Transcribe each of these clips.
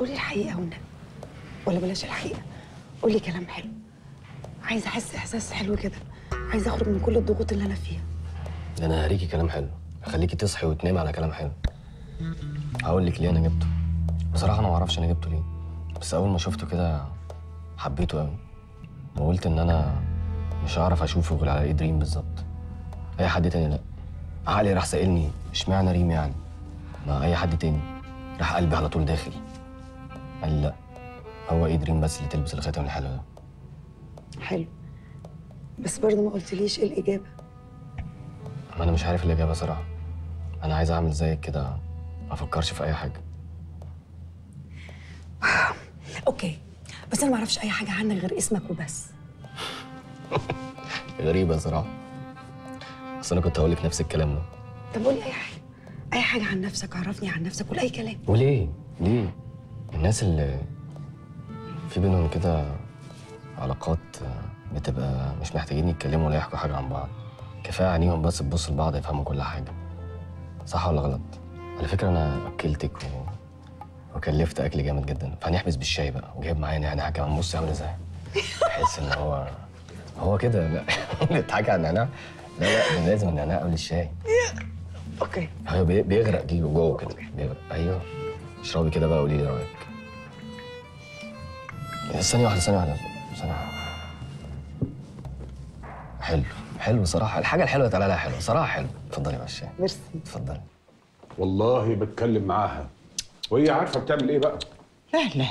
قولي الحقيقه والنبي، ولا بلاش الحقيقه، قولي كلام حلو. عايزه احس احساس حلو كده، عايزه اخرج من كل الضغوط اللي انا فيها. ده انا هريكي كلام حلو، هخليكي تصحي وتنامي على كلام حلو. هقول لك ليه انا جبته. بصراحه انا ما اعرفش انا جبته ليه، بس اول ما شفته كده حبيته قوي، وقلت ان انا مش هعرف اشوفه غير على ايد ريم بالظبط. اي حد تاني لا. عقلي راح سائلني اشمعنى ريم يعني؟ ما اي حد تاني. راح قلبي على طول داخل قال لي لا، هو ايد ريم بس اللي تلبس الخاتم الحلو ده. حلو، بس برضه ما قلتليش ايه الاجابه. ما انا مش عارف الاجابه صراحه. انا عايز اعمل زيك كده، ما افكرش في اي حاجه. اوكي، بس انا ما اعرفش اي حاجه عنك غير اسمك وبس. غريبه صراحه، بس انا كنت هقول لك نفس الكلام ده. طب قولي اي حاجه، اي حاجه عن نفسك، عرفني عن نفسك، قول اي كلام. وليه؟ ليه؟ الناس اللي في بينهم كده علاقات بتبقى مش محتاجين يتكلموا ولا يحكوا حاجه عن بعض، كفايه عينيهم بس تبص لبعض يفهموا كل حاجه. صح ولا غلط؟ على فكره انا اكلتك وكلفت اكل جامد جدا، فهنحبس بالشاي بقى، وجايب معايا نعناع كمان. بصي عامل ازاي؟ تحس ان هو كده. لا بيضحكي على النعناع. لا ده لازم النعناع قبل الشاي. اوكي. هو بيغرق دي جوه كده، بيغرق. ايوه اشربي كده بقى، قولي لي رايك. ثانيه واحده. حلو صراحه، الحاجه الحلوه اتقال عليها حلوه صراحه. حلو، اتفضلي مع الشاي. ميرسي. اتفضلي. والله بتكلم معاها وهي عارفه بتعمل ايه بقى. لا،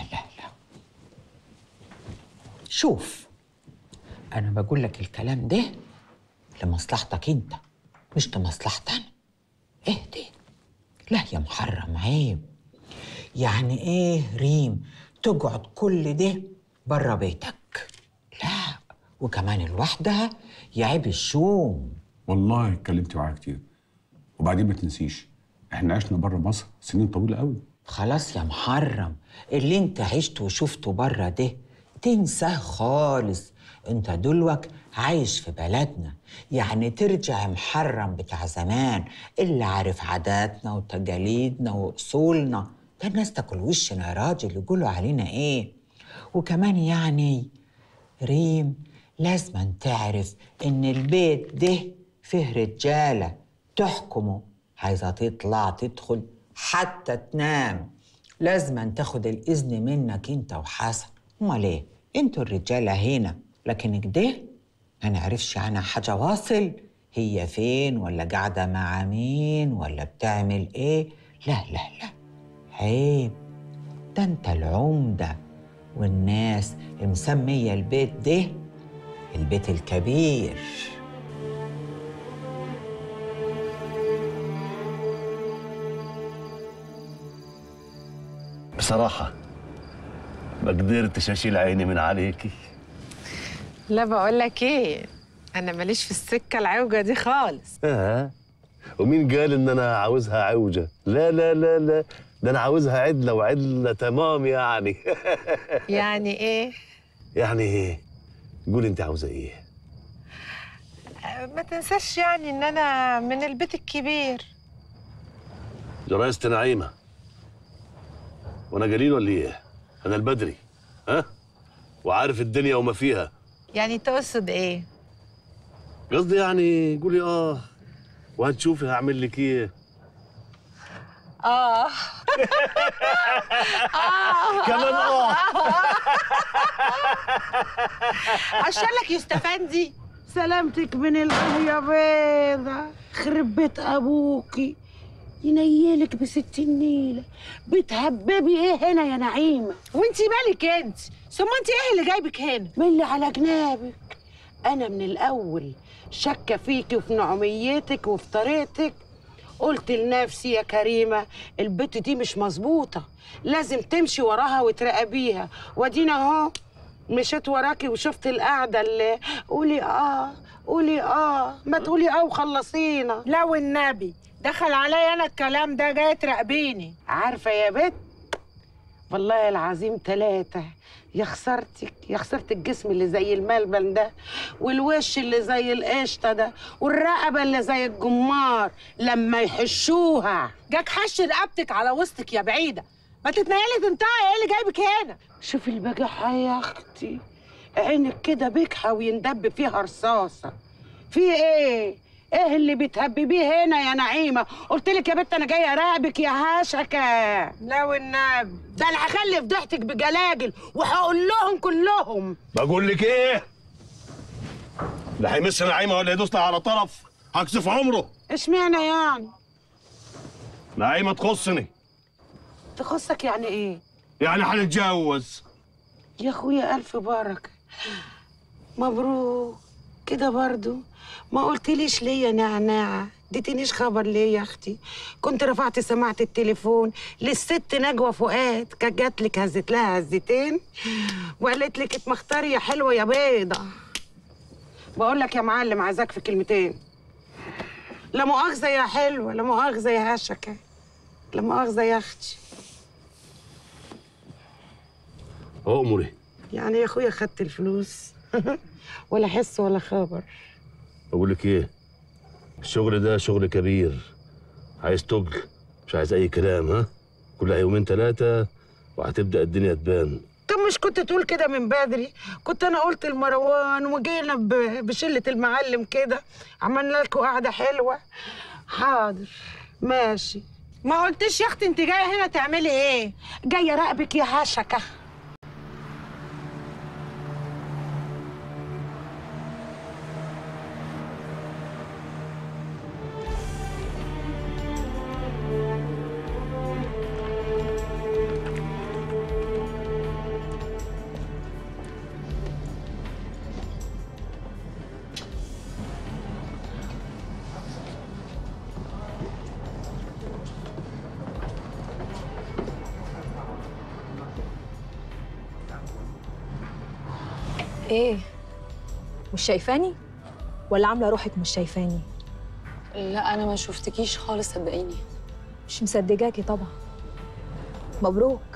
شوف، أنا بقول لك الكلام ده لمصلحتك أنت، مش لمصلحتي أنا. اهدي. لا يا محرم، عيب. يعني إيه ريم تقعد كل ده بره بيتك؟ لا، وكمان لوحدها يعيب الشوم. والله اتكلمت معاها كتير، وبعدين ما تنسيش احنا عشنا بره مصر سنين طويله قوي. خلاص يا محرم، اللي انت عشته وشفته بره ده تنساه خالص. انت دلوك عايش في بلدنا، يعني ترجع يا محرم بتاع زمان اللي عارف عاداتنا وتقاليدنا واصولنا. ده الناس تاكل وشنا يا راجل، يقولوا علينا ايه. وكمان يعني ريم لازم تعرف ان البيت ده فيه رجاله تحكمه، عايزه تطلع تدخل حتى تنام لازم تاخد الاذن منك انت وحسن. امال ايه؟ انتوا الرجاله هنا، لكن كده ما نعرفش عنها حاجه واصل هي فين ولا قاعده مع مين ولا بتعمل ايه. لا عيب. ده انت العمده، والناس مسميه البيت ده البيت الكبير. بصراحة ما قدرتش أشيل عيني من عليكي. لا بقول لك ايه، انا ماليش في السكه العوجه دي خالص. ومين قال إن أنا عاوزها عوجة؟ لا ده أنا عاوزها عدلة، وعدلة تمام يعني. يعني ايه؟ يعني إيه؟ قولي أنت عاوزة إيه؟ ما تنساش يعني ان انا من البيت الكبير. جرايست نعيمة، وأنا قليل ولا إيه؟ أنا البدري، وعارف الدنيا وما فيها. يعني تقصد ايه؟ قصدي يعني قولي وهتشوفي هعمل لك ايه. كمان عشان لك يستفندي. سلامتك من يا بيضة، خرب بيت ابوكي ينيلك ب60 نيله. بتهببي ايه هنا يا نعيمه؟ وانتي مالك انت؟ ثم انت ايه اللي جايبك هنا؟ من اللي على جنابك. انا من الاول شاكه فيكي وفي نعوميتك وفي طريقتك. قلت لنفسي يا كريمه البت دي مش مظبوطه، لازم تمشي وراها وتراقبيها. وادينا اهو مشيت وراكي وشفت القعده اللي قولي ما تقولي وخلصينا. لا والنبي دخل عليا انا الكلام ده، جاي تراقبيني. عارفه يا بت، والله العظيم 3 يا خسرتك الجسم اللي زي الملبن ده، والوش اللي زي القشطه ده، والرقبه اللي زي الجمار لما يحشوها. جاك حش رقبتك على وسطك يا بعيده. ما تتنيلي تنطقي، ايه اللي جايبك هنا؟ شوفي البجاحة يا اختي، عينك كده بجحة ويندب فيها رصاصة. في ايه؟ ايه اللي بتهببيه هنا يا نعيمة؟ قلت لك يا بت انا جاية اراقبك يا هشكة. لا والنبي، ده انا هخلي فضيحتك بجلاجل وهقول لهم كلهم. بقول لك ايه؟ اللي هيمس نعيمه ولا يدوس على طرف هكسف عمره. اشمعنى يعني؟ نعيمه تخصني. تخصك يعني ايه؟ يعني هنتجوز. يا اخويا الف بركة، مبروك. كده برضو ما قلتليش ليه يا نعناعة؟ اديتنيش خبر ليه يا اختي؟ كنت رفعت سماعة التليفون للست نجوى فؤاد، كانت جات لك هزت لها هزتين وقالت لك اتمختاري يا حلوة يا بيضة. بقول لك يا معلم عايزاك في كلمتين. لا مؤاخذة يا حلوة، لا مؤاخذة يا هشكة، لا مؤاخذة يا اختي. أؤمري. يعني يا اخويا خدت الفلوس ولا حس ولا خبر. بقول لك ايه؟ الشغل ده شغل كبير، عايز تجل، مش عايز اي كلام. ها؟ كلها يومين ثلاثه وهتبدا الدنيا تبان. طب مش كنت تقول كده من بدري؟ كنت انا قلت لمروان وجينا بشله المعلم كده، عملنا لكم قعده حلوه. حاضر ماشي. ما قلتش يا اختي انت جايه هنا تعملي ايه؟ جايه راقبك يا هشكه. ايه؟ مش شايفاني؟ ولا عامله روحك مش شايفاني؟ لا انا ما شفتكيش خالص صدقيني. مش مصدقاكي طبعا. مبروك.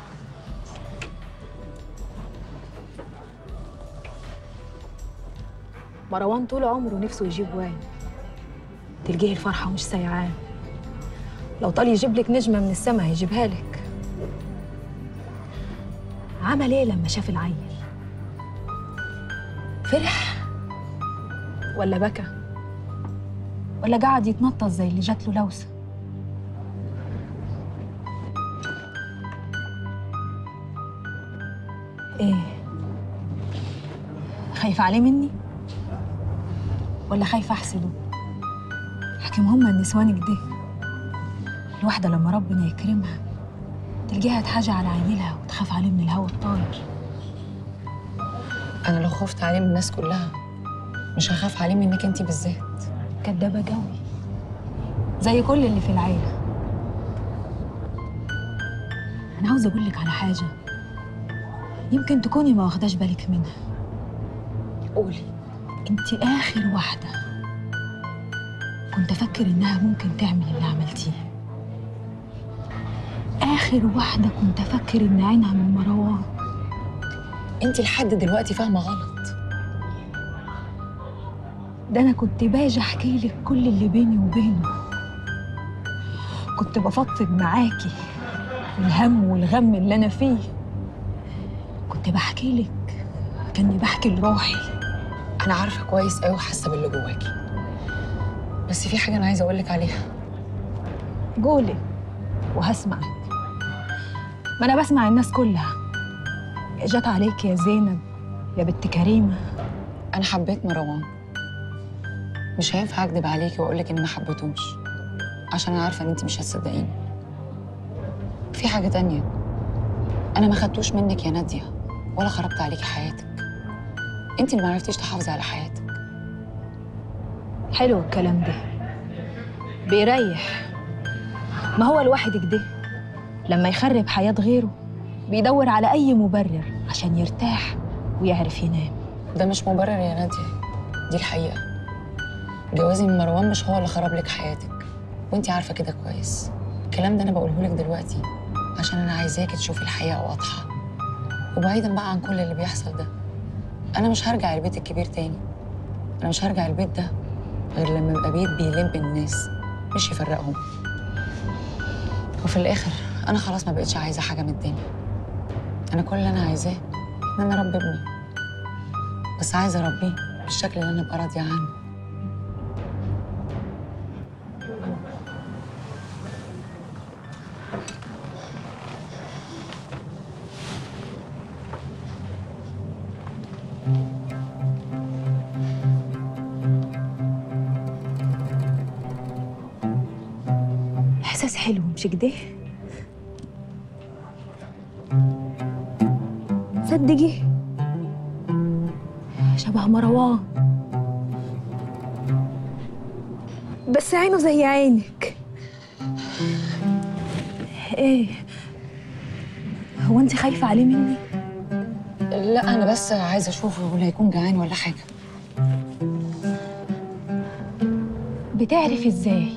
مروان طول عمره نفسه يجيب واد، تلقيه الفرحه مش سيعان. لو طال يجيب لك نجمه من السما هيجيبها لك. عمل ايه لما شاف العيل؟ فرح ولا بكى ولا قعد يتنطط زي اللي جات له لوسه؟ ايه؟ خايفة عليه مني ولا خايفة احسده؟ حكيم هما النسوان كده، الواحدة لما ربنا يكرمها تلقيها تحاجة على عيلها وتخاف عليه من الهوا الطاير. انا لو خفت عليه من الناس كلها مش هخاف عليه منك انتي بالذات. كدابة جوي زي كل اللي في العيلة. أنا عاوزة أقول لك على حاجة يمكن تكوني ما واخداش بالك منها. قولي. أنت آخر واحدة كنت أفكر إنها ممكن تعمل اللي عملتيه. آخر واحدة كنت أفكر إن عينها من مروان. انتي لحد دلوقتي فاهمة غلط. ده أنا كنت باجي أحكي لك كل اللي بيني وبينه، كنت بفضفض معاكي الهم والغم اللي أنا فيه، كنت بحكي لك كأني بحكي لروحي. انا عارفة كويس قوي وحاسة باللي جواكي، بس في حاجة انا عايزة اقولك عليها. قولي وهسمعك. ما أنا بسمع الناس كلها. جت عليك يا زينب يا بنت كريمة. انا حبيت مروان، مش هينفع اكدب عليكي واقولك اني ما حبيتهوش عشان انا عارفة ان انتي مش هتصدقيني. في حاجة تانية، انا ما خدتوش منك يا نادية ولا خربت عليكي حياتك، انتي اللي ما عرفتيش تحافظي على حياتك. حلو الكلام ده، بيريح. ما هو الواحد كده لما يخرب حياة غيره بيدور على أي مبرر عشان يرتاح ويعرف ينام. ده مش مبرر يا نادية، دي الحقيقة. جوازي من مروان مش هو اللي خرب لك حياتك، وانتي عارفة كده كويس. الكلام ده أنا بقوله لك دلوقتي عشان أنا عايزاكي تشوفي الحقيقة واضحة. وبعيدا بقى عن كل اللي بيحصل ده، أنا مش هرجع البيت الكبير تاني. أنا مش هرجع البيت ده غير لما يبقى بيت بيلم الناس مش يفرقهم. وفي الآخر انا خلاص ما بقتش عايزه حاجه من الدنيا. انا كل اللي انا عايزاه ان انا اربي ابني، بس عايزه اربيه بالشكل اللي انا ابقى راضيه عنه. احساس حلو مش كده؟ صدقي شبه مروان، بس عينه زي عينك. ايه هو انت خايفه عليه مني؟ لا انا بس عايزه اشوفه ولا هيكون جعان ولا حاجه. بتعرف ازاي؟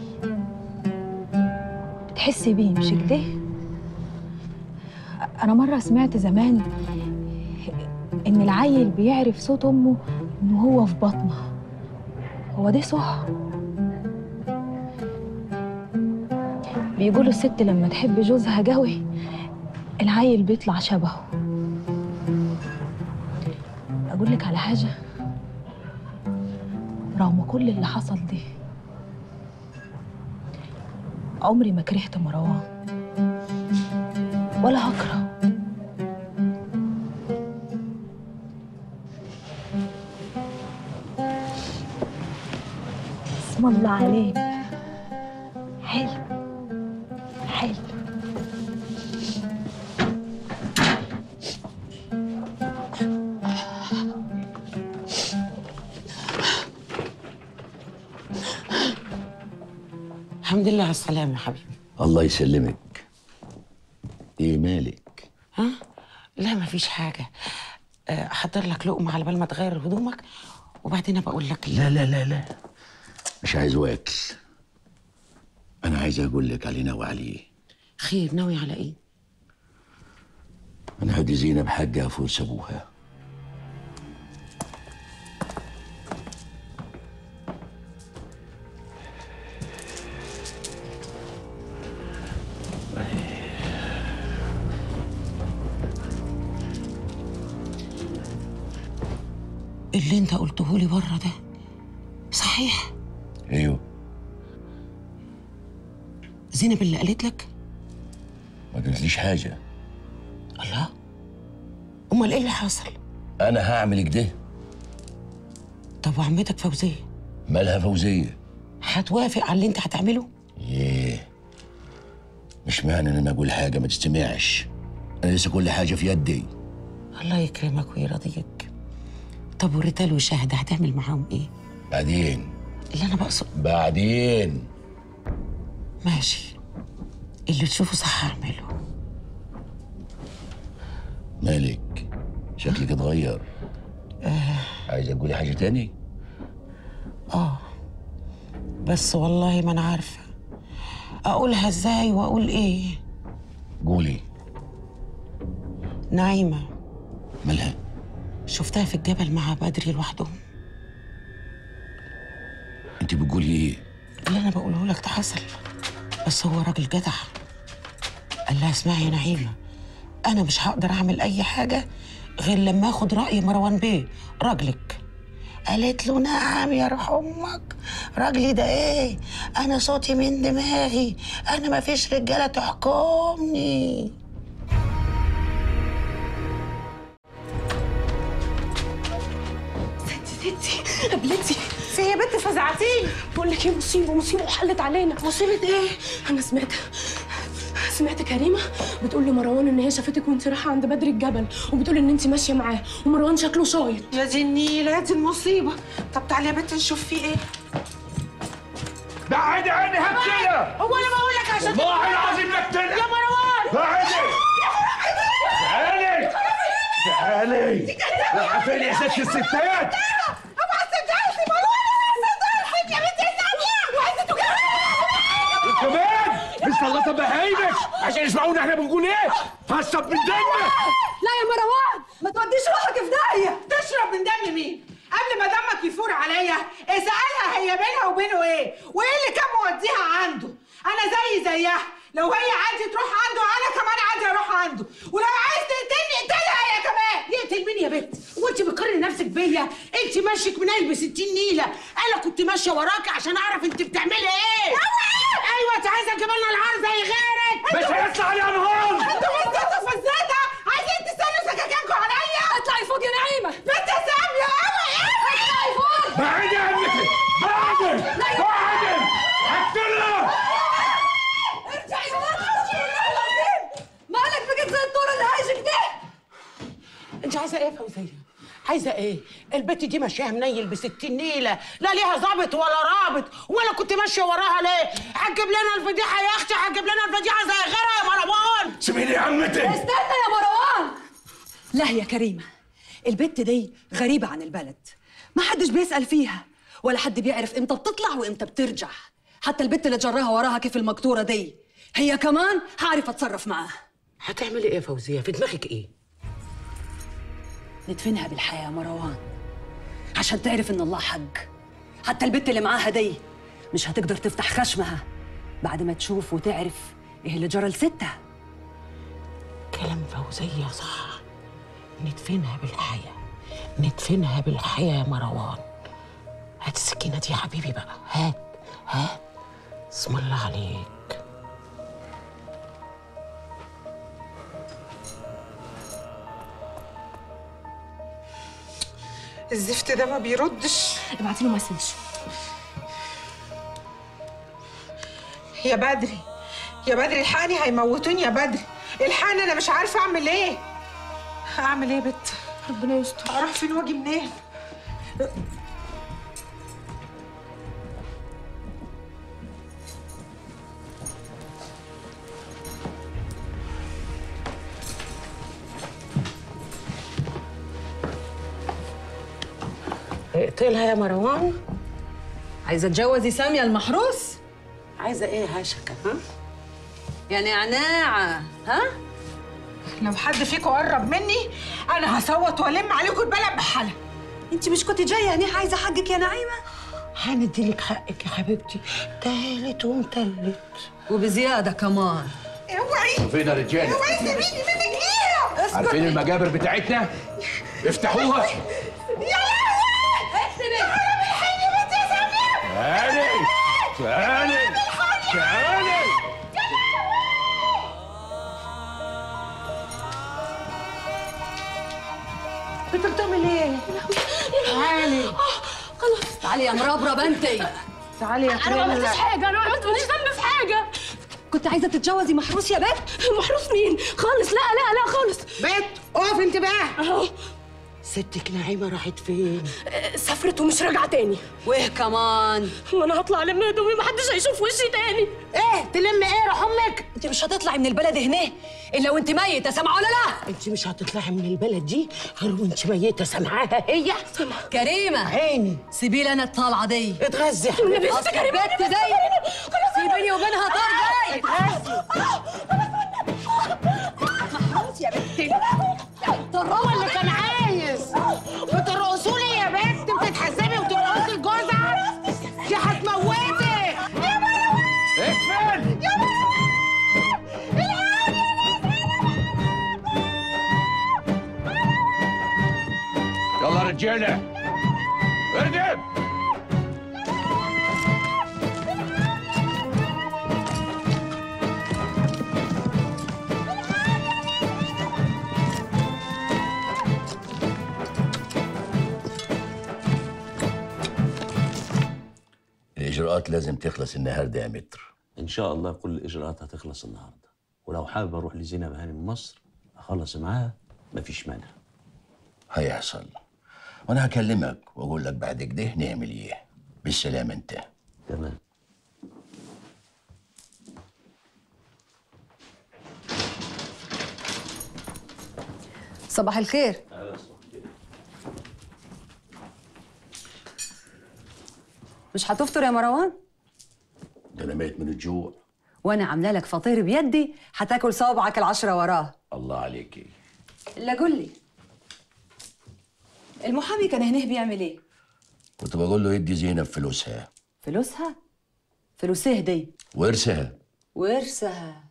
بتحسي بيه مش كده؟ انا مره سمعت زمان ان العيل بيعرف صوت امه ان هو في بطنها. هو ده صح؟ بيقولوا الست لما تحب جوزها قوي العيل بيطلع شبهه. اقول لك على حاجه، رغم كل اللي حصل ده عمري ما كرهت مروان ولا هكره. اسم الله عليك، حلو حلو. الحمد لله على السلامة يا حبيبي. الله يسلمك. ايه مالك؟ ها؟ لا مفيش حاجة. أحضر لك لقمة على بال ما تغير هدومك وبعدين أبقى أقول لك. لا لا لا لا، مش عايز واكل. أنا عايز أقول لك علي ناوي عليه. خير، ناوي على إيه؟ أنا هدي زينب حقها فلوس أبوها. اللي أنت قلته لي بره ده صحيح؟ أيوه. زينب اللي قالت لك؟ ما قلتليش حاجة. الله، أمال إيه اللي حصل؟ أنا هعمل كده. طب وعمتك فوزية؟ مالها فوزية؟ هتوافق على اللي أنت هتعمله؟ إيه، مش معنى إن أنا أقول حاجة ما تستمعش. أنا لسه كل حاجة في يدي. الله يكرمك ويرضيك. طب والريتال وشاهد هتعمل معاهم إيه؟ بعدين. اللي أنا بقصد بعدين. ماشي، اللي تشوفه صح هعمله. مالك؟ شكلك اتغير. عايزة تقولي حاجة تاني؟ بس والله ما أنا عارفة أقولها إزاي وأقول إيه. قولي. نعيمة. مالها؟ شفتها في الجبل مع بدري لوحدهم. انت بتقولي ايه؟ اللي أنا بقوله لك ده حصل، بس هو راجل جدع. قال لها اسمعي يا نعيمة، أنا مش هقدر أعمل أي حاجة غير لما آخد رأي مروان بيه راجلك. قالت له نعم يا روح أمك، راجلي ده إيه؟ أنا صوتي من دماغي، أنا ما فيش رجالة تحكمني. ستي قبلتي في يا بنت فزعتيني. بقول لك ايه، مصيبه وحلت علينا. مصيبه ايه؟ انا سمعت كريمه بتقول لمروان ان هي شافتك وانت رايحه عند بدر الجبل، وبتقول ان انت ماشيه معاه ومروان شكله شايط. يا دي النيله، يا دي المصيبه. طب تعالي يا بنت نشوف فيه ايه. بعدي عني هبتلة. هو انا بقول لك عشان والله العظيم بقتلة يا مروان. بعدي. تعالي رايحة فين يا ست الستات؟ كمان مستغلطة بهايمك عشان يسمعونا احنا بنقول ايه؟ هشرب من دمك. لا يا مروان، ما توديش روحك في داهيه. تشرب من دم مين؟ قبل ما دمك يفور عليا اسألها هي بينها وبينه ايه؟ وايه اللي كان موديها عنده؟ انا زيها لو هي عايزه تروح عنده انا كمان عايزه اروح عنده، ولو عايز تقتلني اقتلها هي كمان. يقتل مين يا بنت؟ وانت بتقارني نفسك بيا؟ انت ماشيك من قلب 60 نيله، انا كنت ماشيه وراكي عشان اعرف انت بتعملي ايه. ايوه انت عايزه تجيب لنا العار زي غيرك. مش هيطلع لي انهار. انتوا وزيتوا فزاته عايزين تستنوا سكاكينكم عليا. اطلعي فوق يا نعيمه. بنت ساميه قوي اطلعي فوق. بعدي عنك، بعدي بعدي هقتلها. ارجعي مالك بقيت زي الطور اللي هايجك ده؟ انت عايزه ايه يا فوزيه؟ عايزه ايه؟ البت دي ماشيه منيل ب 60 نيله، لا ليها ظابط ولا رابط، وانا كنت ماشيه وراها ليه؟ هتجيب لنا الفضيحه يا اختي، هتجيب لنا الفضيحه زي غيرها يا مروان. سيبيني يا عمتي. استنى يا مروان. لا يا كريمه، البت دي غريبه عن البلد، ما حدش بيسال فيها ولا حد بيعرف امتى بتطلع وامتى بترجع. حتى البت اللي جراها وراها كيف المقطوره دي هي كمان هعرف اتصرف معاها. هتعملي ايه يا فوزيه؟ في دماغك ايه؟ ندفنها بالحياة يا مروان عشان تعرف ان الله حق. حتى البت اللي معاها دي مش هتقدر تفتح خشمها بعد ما تشوف وتعرف ايه اللي جرى لستها. كلام فوزيه صح، ندفنها بالحياه، ندفنها بالحياه يا مروان. هات السكينه دي يا حبيبي بقى، هات اسم الله عليك. الزفت ده ما بيردش. ابعتي له مسج. يا بدري يا بدري الحقني، هيموتوني يا بدري الحقني، انا مش عارفه اعمل ايه. اعمل ايه يا بت؟ ربنا يستر. اروح فين واجي منين؟ اقتلها يا مروان. عايزه تجوزي ساميه المحروس؟ عايزه ايه هشكه؟ ها؟ يا نعناعه ها؟ لو حد فيكم قرب مني انا هصوت والم عليكم البلد بحالها. انت مش كنت جايه هنا عايزه حقك يا نعيمه؟ هنديلك حقك يا حبيبتي، تالت ومتلت وبزياده كمان. اوعي فين يا رجاله؟ اوعي سيبيني منك ليه؟ عارفين المجابر بتاعتنا؟ افتحوها. يا لهوي اكتبي. تعالي الحقيني بنت يا ساميه. تعالي تعالي. انت بتعمل ايه؟ تعالي خلاص تعالي يا مربربه انتي. تعالي يا انا ما عملتش حاجه، انا ما عملتش ذنب في حاجه. كنت عايزه تتجوزي محروس يا بنت؟ محروس مين؟ خالص لا لا لا خالص. بنت اقف انت بقى. اهو. ستك نعيمه راحت فين؟ سافرت ومش راجعه تاني. وايه كمان؟ وانا هطلع الم هدومي محدش هيشوف وشي تاني. ايه تلم ايه روح امك؟ انت مش هتطلعي من البلد هنا الا وانت ميته، سامعه ولا لا؟ انت مش هتطلعي من البلد دي غير وانت ميته، سامعاها هي؟ كريمه عيني سيبي لي انا الطالعه دي. اتغذي النبي اصل كريمه البت دي سيبيني وبينها طار جاي. اتغذي محروس يا بنتي. هو اللي كان عايز. بترقصوا لي يا بنت، بتتحسبي وترقصي لجوزها؟ دي هتموتك يا مروان. اقفل يا مروان يلا رجاله اردب. الإجراءات لازم تخلص النهارده يا متر. إن شاء الله كل الإجراءات هتخلص النهارده، ولو حابب أروح لزينب هانم مصر أخلص معاها مفيش مانع. هيحصل، وأنا هكلمك وأقول لك بعد كده نعمل إيه. بالسلامة أنت. تمام. صباح الخير. مش هتفطر يا مروان؟ ده أنا ميت من الجوع. وانا عامله لك فطير بيدي هتاكل صوابعك العشرة وراه. الله عليكي. الا قول لي، المحامي كان هنا بيعمل ايه؟ كنت بقول له يدي زينب فلوسها. فلوسها؟ فلوسه دي؟ ورثها. ورثها.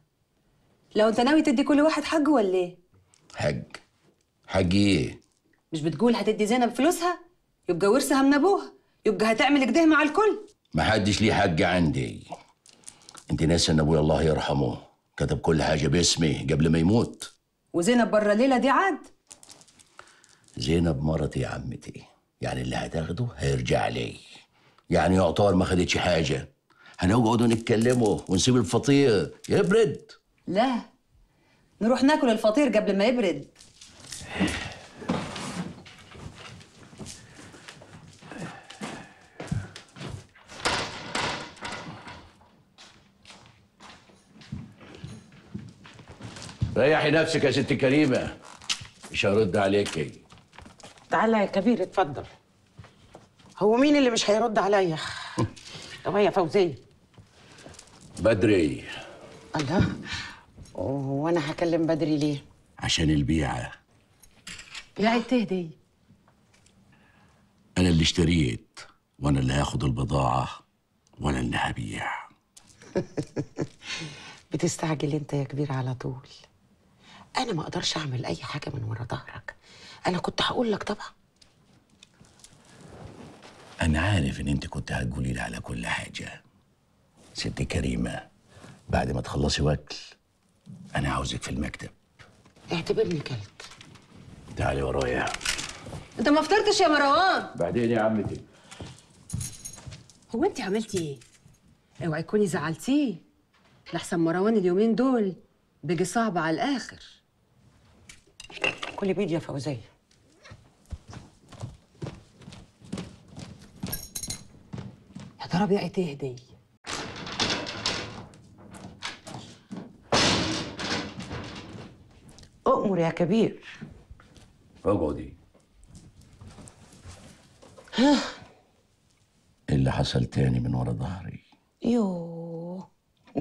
لو انت ناوي تدي كل واحد حقه ولا ايه؟ حج ايه؟ مش بتقول هتدي زينب فلوسها؟ يبقى ورثها من ابوها، يبقى هتعمل كده مع الكل. محدش ليه حج عندي. انت ناسي ان ابويا الله يرحمه كتب كل حاجه باسمي قبل ما يموت. وزينب بره الليله دي عاد. زينب مرتي يا عمتي، يعني اللي هتاخده هيرجع لي. يعني يعتبر ما خدتش حاجه. هنقعدوا نتكلموا ونسيب الفطير يبرد. لا، نروح ناكل الفطير قبل ما يبرد. ريحي نفسك يا ست كريمه، مش هرد عليكي. تعالى يا كبير اتفضل. هو مين اللي مش هيرد عليا؟ طب يا فوزيه. بدري. الله، وانا هكلم بدري ليه؟ عشان البيعه. بيعة ايه دي؟ انا اللي اشتريت، وانا اللي هاخد البضاعه، وانا اللي هبيع. بتستعجل انت يا كبير على طول. انا ما اقدرش اعمل اي حاجه من ورا ظهرك. انا كنت هقول لك طبعا. انا عارف ان انت كنت هتقولي لي على كل حاجه. ست كريمه، بعد ما تخلصي وكل انا عاوزك في المكتب. اعتبرني كلت. تعالي ورايا. انت ما فطرتش يا مروان. بعدين يا عمتي. هو انت عملتي ايه؟ اوعي تكوني زعلتيه، لحسن مروان اليومين دول بيجي صعب على الاخر. كلي بيض يا فوزيه. يا ترى بيعة ايه دي؟ اؤمر يا كبير. اقعدي. ايه اللي حصل تاني من ورا ظهري؟ يوه.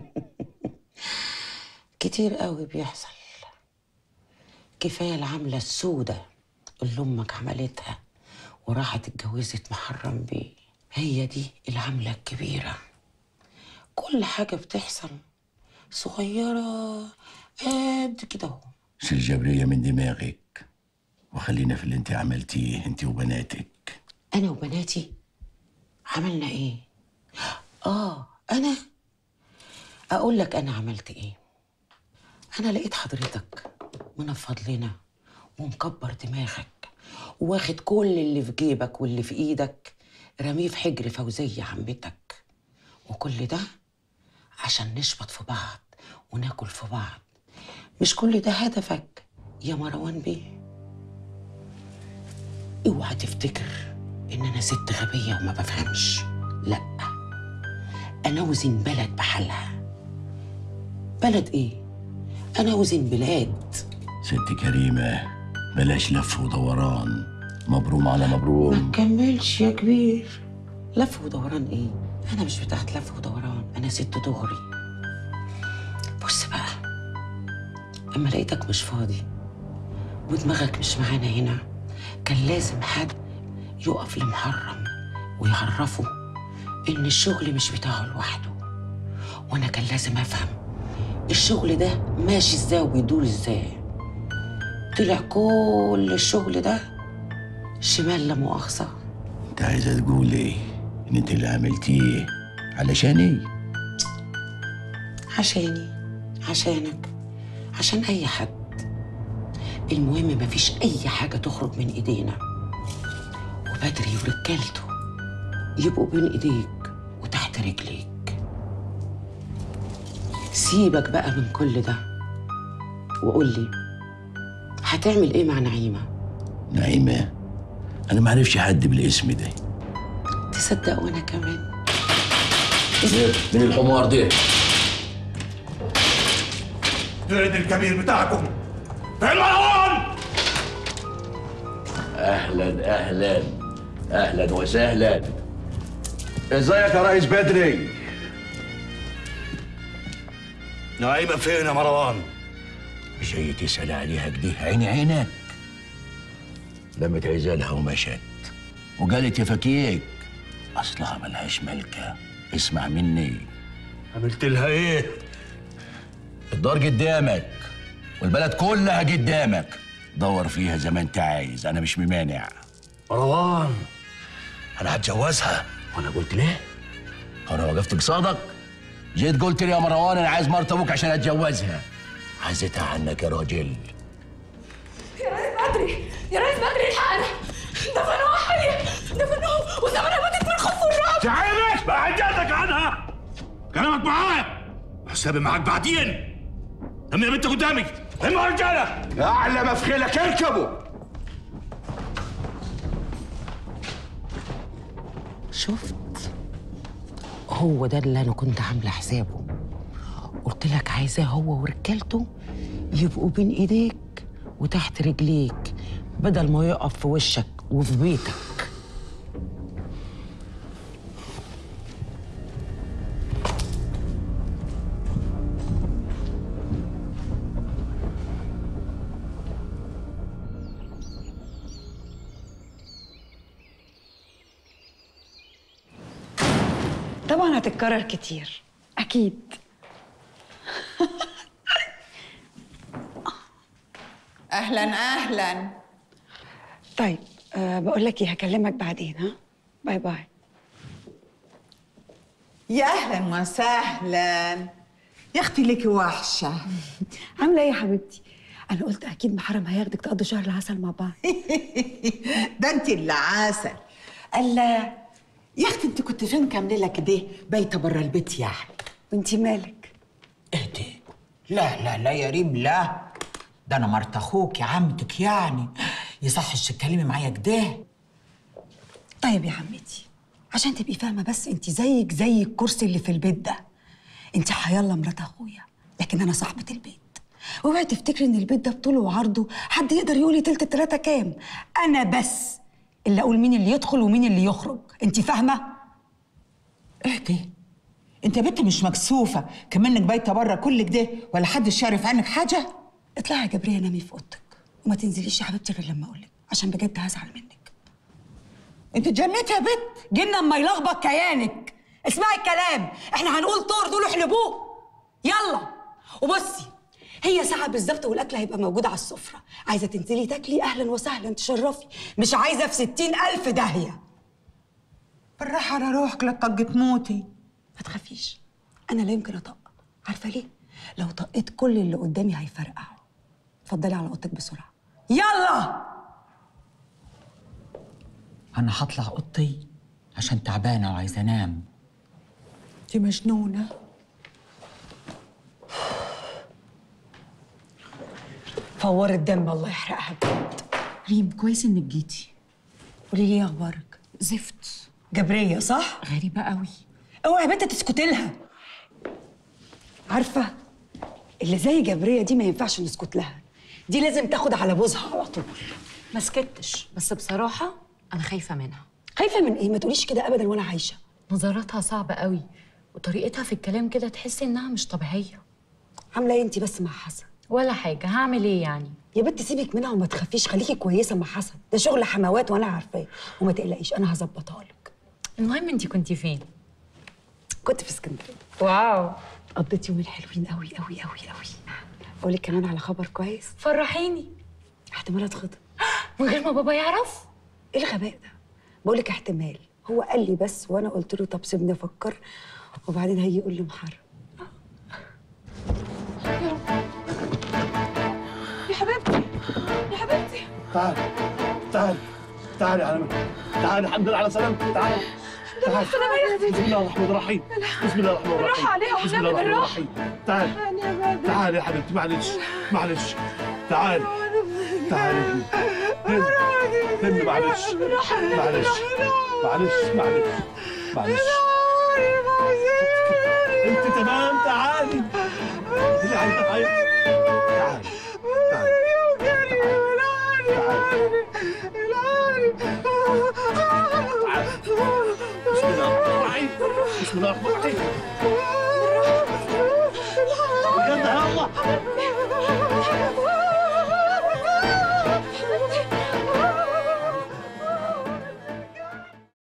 كتير قوي بيحصل. كفايه العمله السودة اللي امك عملتها وراحت اتجوزت محرم بيه. هي دي العمله الكبيره. كل حاجه بتحصل صغيره قد كده اهو. شيل جبريه من دماغك وخلينا في اللي انت عملتيه انت وبناتك. انا وبناتي عملنا ايه؟ انا اقول لك انا عملت ايه. انا لقيت حضرتك منفض لنا ومكبر دماغك واخد كل اللي في جيبك واللي في ايدك رميه في حجر فوزيه عمتك، وكل ده عشان نشبط في بعض وناكل في بعض. مش كل ده هدفك يا مروان بيه؟ اوعى تفتكر ان انا ست غبيه وما بفهمش. لا، انا اوزن بلد بحالها. بلد ايه؟ انا اوزن بلاد. ست كريمه، بلاش لف ودوران. مبروم على مبروم. ما تكملش يا كبير. لف ودوران ايه؟ انا مش بتاعت لف ودوران، انا ست دغري. بص بقى، اما لقيتك مش فاضي ودماغك مش معانا هنا، كان لازم حد يقف لمحرم ويعرفه ان الشغل مش بتاعه لوحده، وانا كان لازم افهم الشغل ده ماشي ازاي وبيدور ازاي. طلع كل الشغل ده شمال لا مؤاخذه. انت عايزه تقول ايه؟ ان انت اللي عملتيه علشان ايه؟ عشاني، عشانك، عشان اي حد. المهم مفيش اي حاجه تخرج من ايدينا، وبدري ورجالته يبقوا بين ايديك وتحت رجليك. سيبك بقى من كل ده وقول لي هتعمل ايه مع نعيمه؟ نعيمه؟ انا ما اعرفش حد بالاسم ده. تصدق وانا كمان. من الحمار ده؟ فين الكبير بتاعكم؟ فين مروان؟ اهلا اهلا اهلا وسهلا. ازيك يا ريس بدري؟ نعيمة فين يا مروان؟ جاي تسأل عليها كده عيني عينك؟ لمت عزالها ومشت وقالت يا فكيك اصلها ملهاش ملكة. اسمع مني. عملت لها ايه؟ الدار قدامك والبلد كلها قدامك، دور فيها زي ما انت عايز، انا مش ممانع. مروان انا هتجوزها. وانا قلت ليه؟ انا وقفت قصادك؟ جيت قلت لي يا مروان انا عايز مرت ابوك عشان اتجوزها. عزتها عنك يا راجل. يا ريس بدري، يا ريس بدري الحقنا، دفنوها حية، دفنوها وزمانها ماتت من الخوف والرعب. تعالى بعدتك عنها، كلامك معايا حسابي معاك بعدين. لما يا بنت قدامي اما يا رجاله اعلى ما في خيلك اركبوا. شفت؟ هو ده اللي انا كنت عامله حسابه. قلت لك عايزاه هو ورجالته يبقوا بين ايديك وتحت رجليك بدل ما يقف في وشك وفي بيتك. طبعا هتتكرر كتير اكيد. اهلا اهلا. طيب بقول لك ايه، هكلمك بعدين. ها باي باي. يا اهلا وسهلا يا اختي، ليكي وحشه. عامله ايه يا حبيبتي؟ انا قلت اكيد محرم هياخدك تقضوا شهر العسل مع بعض. ده انت اللي عسل. الا يا اختي انت كنت فين كام ليله كده بايته بره البيت يعني؟ وانتي مالك؟ اهدي. لا لا لا يا ريم لا، ده انا مرت اخوك يا عمتك يعني، يصحش تتكلمي معايا كده. طيب يا عمتي عشان تبقي فاهمه بس، انت زيك زي الكرسي اللي في البيت ده. انت حيالله مرات اخويا لكن انا صاحبه البيت. اوعي تفتكري ان البيت ده بطوله وعرضه حد يقدر يقول لي تلت التلاته كام. انا بس اللي اقول مين اللي يدخل ومين اللي يخرج. انت فاهمه؟ اهدي. انت بنت مش مكسوفه كمانك بايته بره كل كده ولا حدش يعرف عنك حاجه؟ اطلعي يا جبريه نامي في اوضتك وما تنزليش يا حبيبتي غير لما اقول لك، عشان بجد هزعل منك. انت اتجنيتي يا بت؟ جنة اما يلخبط كيانك. اسمعي الكلام، احنا هنقول طور دول احلبوه. يلا. وبصي هي ساعة بالظبط والاكل هيبقى موجود على السفرة. عايزة تنزلي تاكلي اهلا وسهلا تشرفي، مش عايزة في 60,000 داهية. بالراحه على روحك لا تطقي تموتي. ما تخافيش انا لا يمكن اطق. عارفة ليه؟ لو طقيت كل اللي قدامي هيفرقعوا. اتفضلي على اوضتك بسرعة. يلا. انا هطلع اوضتي عشان تعبانه وعايزه انام. دي مجنونه. فور الدم الله يحرقها بجد. ريم كويس انك جيتي. قولي لي ايه اخبارك؟ زفت. جبريه صح؟ غريبه قوي. اوعي يا بنت تسكتي لها. عارفه اللي زي جبريه دي ما ينفعش نسكت لها، دي لازم تاخد على بوزها على طول. ما سكتش، بس بصراحة أنا خايفة منها. خايفه من ايه؟ ما تقوليش كده ابدا وانا عايشه. نظراتها صعبة قوي وطريقتها في الكلام كده تحسي إنها مش طبيعية. عامله ايه انت بس مع حسن؟ ولا حاجة، هعمل إيه يعني؟ يا بنت سيبك منها وما تخافيش، خليكي كويسه مع حسن، ده شغل حموات وانا عارفاه، وما تقلقيش انا هظبطها لك. المهم أنتي كنتي فين؟ كنت في اسكندريه. واو، قضيت يومين حلوين قوي قوي قوي قوي. اقول لك كمان على خبر كويس. فرحيني. احتمال اتخطب. من غير ما بابا يعرف؟ ايه الغباء ده؟ بقول لك احتمال، هو قال لي بس وانا قلت له طب سيبني افكر وبعدين هيجي يقول لي محرم. يا حبيبتي يا حبيبتي. تعالي تعالي تعالي على مكة. تعالي الحمد لله على سلامتك. تعالي تعالي. بسم الله الرحمن الرحيم. بسم الله الرحمن الرحيم. بالراحة عليها بسم الله والنبي الرحمن بالراحة. الرحيم. تعالي تعالي يا حبيبتي، معلش معلش. تعالي تعالي هند معلش معلش معلش معلش معلش. انت تمام. تعالي اللي عايزه تعالي تعالي بسم الله الرحمن الرحيم. بسم الله الرحمن الرحيم. بجد يا الله.